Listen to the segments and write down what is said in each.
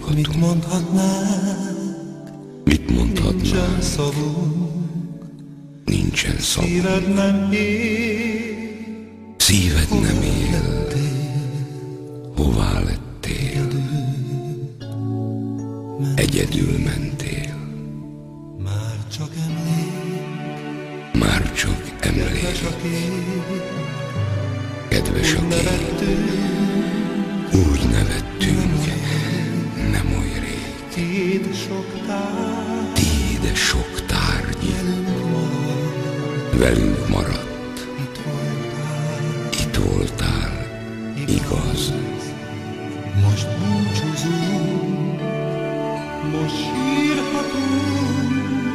mondhatunk? Mit mondhatnánk? Mit mondhatnánk? Nincsen szavunk. Nincsen szavunk. Szíved nem él. Szíved nem él. Hová lettél? Egyedül mentél. Már csak emlék. Már csak emlék. Kedves a kép. Kedves a kép. Úgy nevettünk, nem oly rég. Tiéd sok tár. Tiéd sok tárgy velünk maradt. Itt voltál, igaz. Most búcsúzunk. Most sírhatunk.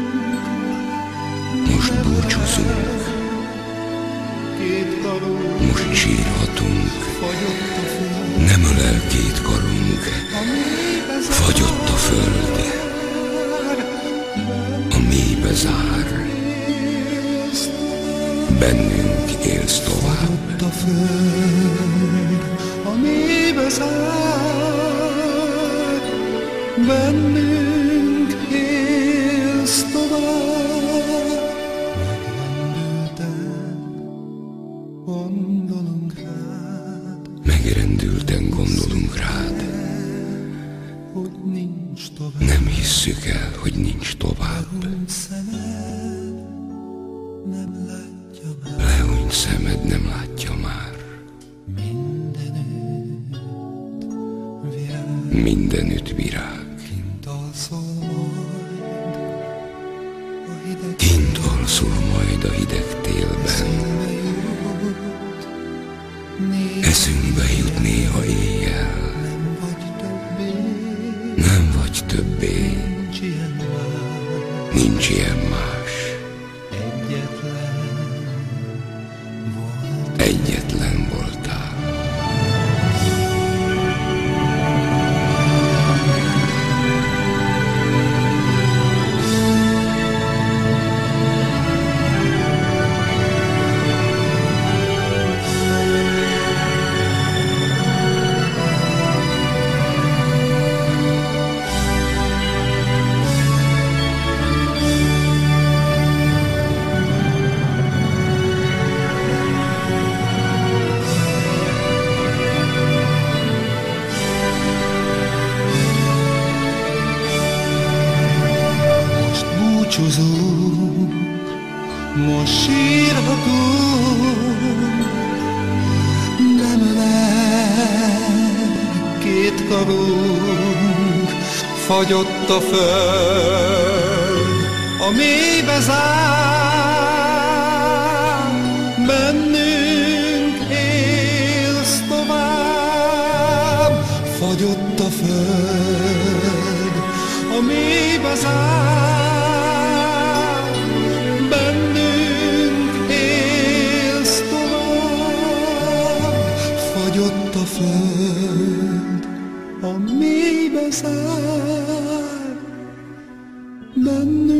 Most búcsúzunk. Két karunk. Most sírhatunk. Fagyott a föld. Nem ölel két karunk. A mélybe zár. Fagyott a föld. A mélybe zár. Bennünk élsz tovább. Fagyott a föld. A mélybe zár. Bennünk élsz tovább. Megrendülten gondolunk rád. Hogy nincs tovább. Nem hisszük el, hogy nincs tovább. Nem látja már. Lehúny szemed, nem látja már. Mindenütt virág. Kint alszol majd a hideg. Kint alszol majd a hideg télben. Eszünkbe jut néha éjjel. Nem vagy többé. Nincs ilyen más. Egyetlen voltál. Búcsúzunk, most sírhatunk, nem ölel két karunk, fagyott a föld, a mélybe zár, bennünk élsz tovább, fagyott a föld, a mélybe zár. Fagyott a föld, a mélybe zár, bennünk